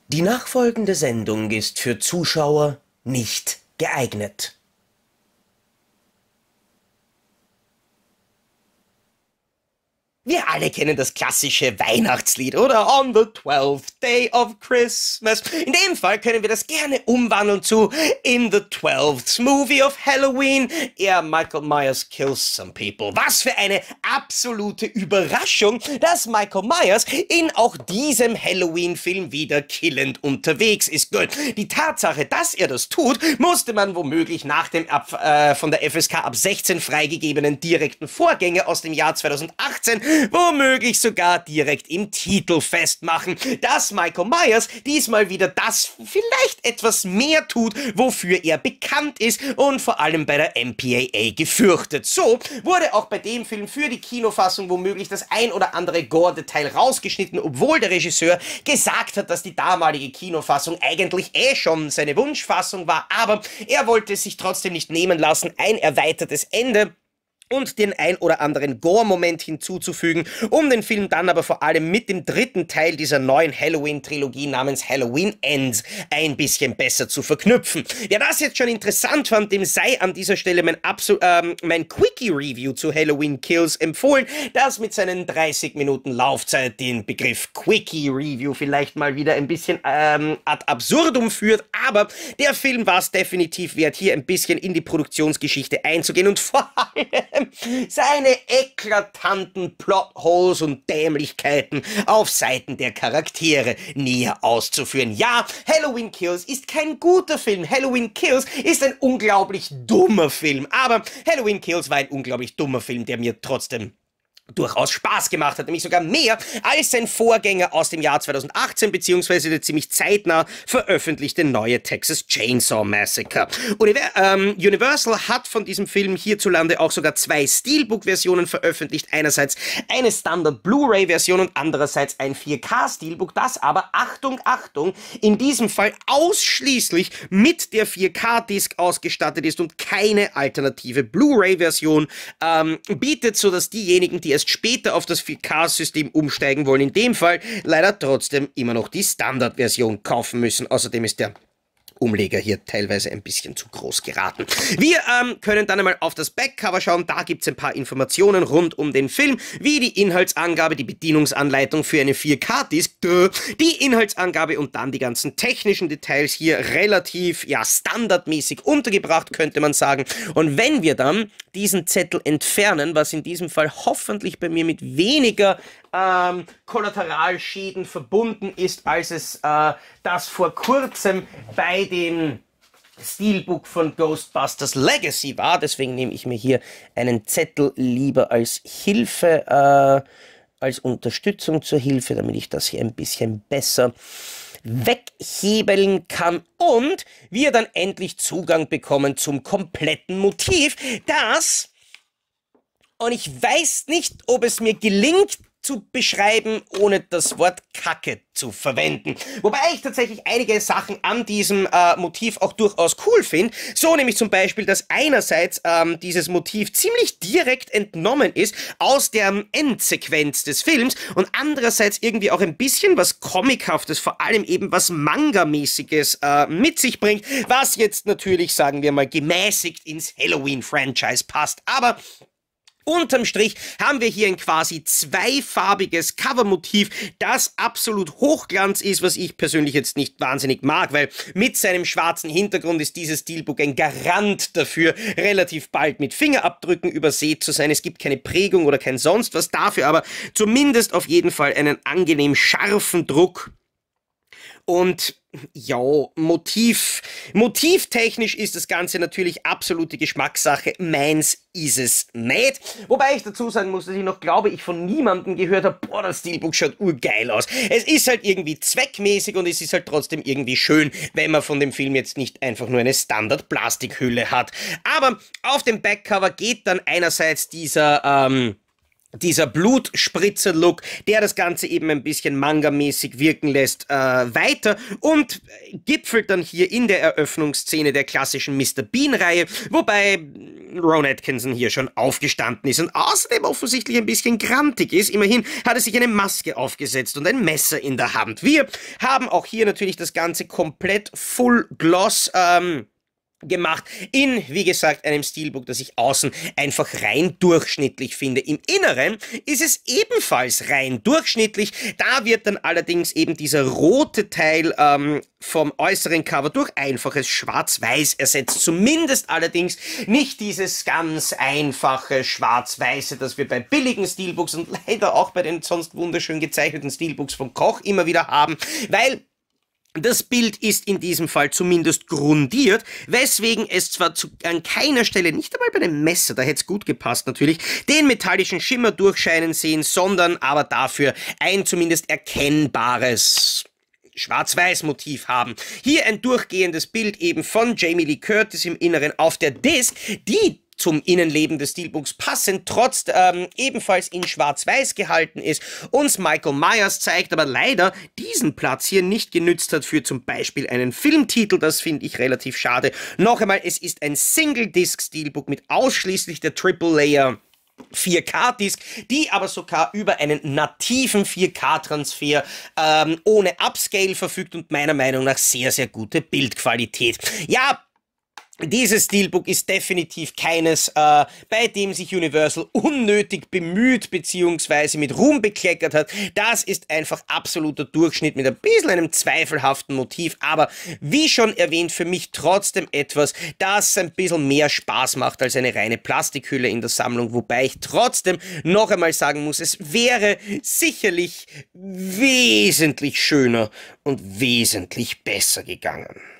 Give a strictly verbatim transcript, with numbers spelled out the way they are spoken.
Die nachfolgende Sendung ist für Zuschauer nicht geeignet. Wir alle kennen das klassische Weihnachtslied, oder? On the twelfth day of Christmas. In dem Fall können wir das gerne umwandeln zu In the twelfth movie of Halloween. Er, Michael Myers kills some people. Was für eine absolute Überraschung, dass Michael Myers in auch diesem Halloween-Film wieder killend unterwegs ist. Gut, die Tatsache, dass er das tut, musste man womöglich nach dem ab, äh, von der F S K ab sechzehn freigegebenen direkten Vorgänger aus dem Jahr zweitausendachtzehn womöglich sogar direkt im Titel festmachen, dass Michael Myers diesmal wieder das vielleicht etwas mehr tut, wofür er bekannt ist und vor allem bei der M P A A gefürchtet. So wurde auch bei dem Film für die Kinofassung womöglich das ein oder andere Gore-Detail rausgeschnitten, obwohl der Regisseur gesagt hat, dass die damalige Kinofassung eigentlich eh schon seine Wunschfassung war, aber er wollte es sich trotzdem nicht nehmen lassen, ein erweitertes Ende und den ein oder anderen Gore-Moment hinzuzufügen, um den Film dann aber vor allem mit dem dritten Teil dieser neuen Halloween-Trilogie namens Halloween Ends ein bisschen besser zu verknüpfen. Wer das jetzt schon interessant fand, dem sei an dieser Stelle mein, ähm, mein Quickie-Review zu Halloween Kills empfohlen, das mit seinen dreißig Minuten Laufzeit den Begriff Quickie-Review vielleicht mal wieder ein bisschen ähm, ad absurdum führt, aber der Film war es definitiv wert, hier ein bisschen in die Produktionsgeschichte einzugehen und vor allem seine eklatanten Plotholes und Dämlichkeiten auf Seiten der Charaktere näher auszuführen. Ja, Halloween Kills ist kein guter Film. Halloween Kills ist ein unglaublich dummer Film. Aber Halloween Kills war ein unglaublich dummer Film, der mir trotzdem durchaus Spaß gemacht hat, nämlich sogar mehr als sein Vorgänger aus dem Jahr zweitausendachtzehn, beziehungsweise der ziemlich zeitnah veröffentlichte neue Texas Chainsaw Massacre. Univer ähm, Universal hat von diesem Film hierzulande auch sogar zwei Steelbook-Versionen veröffentlicht, einerseits eine Standard-Blu-ray-Version und andererseits ein vier K-Steelbook, das aber, Achtung, Achtung, in diesem Fall ausschließlich mit der vier K-Disc ausgestattet ist und keine alternative Blu-ray-Version ähm, bietet, sodass diejenigen, die erst später auf das vier K-System umsteigen wollen, in dem Fall leider trotzdem immer noch die Standardversion kaufen müssen. Außerdem ist der Umleger hier teilweise ein bisschen zu groß geraten. Wir ähm, können dann einmal auf das Backcover schauen. Da gibt es ein paar Informationen rund um den Film, wie die Inhaltsangabe, die Bedienungsanleitung für eine vier K-Disc, die Inhaltsangabe und dann die ganzen technischen Details hier relativ, ja, standardmäßig untergebracht, könnte man sagen. Und wenn wir dann diesen Zettel entfernen, was in diesem Fall hoffentlich bei mir mit weniger ähm, Kollateralschäden verbunden ist, als es äh, das vor kurzem bei dem Steelbook von Ghostbusters Legacy war. Deswegen nehme ich mir hier einen Zettel lieber als Hilfe, äh, als Unterstützung zur Hilfe, damit ich das hier ein bisschen besser weghebeln kann und wir dann endlich Zugang bekommen zum kompletten Motiv, das, und ich weiß nicht, ob es mir gelingt, zu beschreiben, ohne das Wort Kacke zu verwenden. Wobei ich tatsächlich einige Sachen an diesem äh, Motiv auch durchaus cool finde. So nämlich zum Beispiel, dass einerseits ähm, dieses Motiv ziemlich direkt entnommen ist aus der Endsequenz des Films und andererseits irgendwie auch ein bisschen was Comichaftes, vor allem eben was Manga-mäßiges äh, mit sich bringt, was jetzt natürlich, sagen wir mal, gemäßigt ins Halloween-Franchise passt. Aber unterm Strich haben wir hier ein quasi zweifarbiges Covermotiv, das absolut Hochglanz ist, was ich persönlich jetzt nicht wahnsinnig mag, weil mit seinem schwarzen Hintergrund ist dieses Steelbook ein Garant dafür, relativ bald mit Fingerabdrücken übersät zu sein. Es gibt keine Prägung oder kein sonst was, dafür aber zumindest auf jeden Fall einen angenehm scharfen Druck. Und ja, Motiv, motivtechnisch ist das Ganze natürlich absolute Geschmackssache. Meins ist es nicht. Wobei ich dazu sagen muss, dass ich noch, glaube ich, von niemandem gehört habe, boah, das Steelbook schaut urgeil aus. Es ist halt irgendwie zweckmäßig und es ist halt trotzdem irgendwie schön, wenn man von dem Film jetzt nicht einfach nur eine Standard-Plastikhülle hat. Aber auf dem Backcover geht dann einerseits dieser, ähm, dieser Blutspritzer-Look, der das Ganze eben ein bisschen Manga-mäßig wirken lässt, äh, weiter und gipfelt dann hier in der Eröffnungsszene der klassischen Mister Bean-Reihe, wobei Ron Atkinson hier schon aufgestanden ist und außerdem offensichtlich ein bisschen grantig ist. Immerhin hat er sich eine Maske aufgesetzt und ein Messer in der Hand. Wir haben auch hier natürlich das Ganze komplett Full Gloss ähm, gemacht in, wie gesagt, einem Steelbook, das ich außen einfach rein durchschnittlich finde. Im Inneren ist es ebenfalls rein durchschnittlich. Da wird dann allerdings eben dieser rote Teil ähm, vom äußeren Cover durch einfaches Schwarz-Weiß ersetzt. Zumindest allerdings nicht dieses ganz einfache Schwarz-Weiße, das wir bei billigen Steelbooks und leider auch bei den sonst wunderschön gezeichneten Steelbooks von Koch immer wieder haben, weil das Bild ist in diesem Fall zumindest grundiert, weswegen es zwar zu, an keiner Stelle, nicht einmal bei dem Messer, da hätte es gut gepasst natürlich, den metallischen Schimmer durchscheinen sehen, sondern aber dafür ein zumindest erkennbares Schwarz-Weiß-Motiv haben. Hier ein durchgehendes Bild eben von Jamie Lee Curtis im Inneren auf der Disc, die zum Innenleben des Steelbooks passend, trotz ähm, ebenfalls in Schwarz-Weiß gehalten ist, uns Michael Myers zeigt, aber leider diesen Platz hier nicht genützt hat für zum Beispiel einen Filmtitel. Das finde ich relativ schade. Noch einmal, es ist ein Single-Disc-Steelbook mit ausschließlich der Triple-Layer vier K-Disc, die aber sogar über einen nativen vier K-Transfer ähm, ohne Upscale verfügt und meiner Meinung nach sehr, sehr gute Bildqualität. Ja, dieses Steelbook ist definitiv keines, äh, bei dem sich Universal unnötig bemüht bzw. mit Ruhm bekleckert hat. Das ist einfach absoluter Durchschnitt mit ein bisschen einem zweifelhaften Motiv, aber wie schon erwähnt, für mich trotzdem etwas, das ein bisschen mehr Spaß macht als eine reine Plastikhülle in der Sammlung, wobei ich trotzdem noch einmal sagen muss, es wäre sicherlich wesentlich schöner und wesentlich besser gegangen.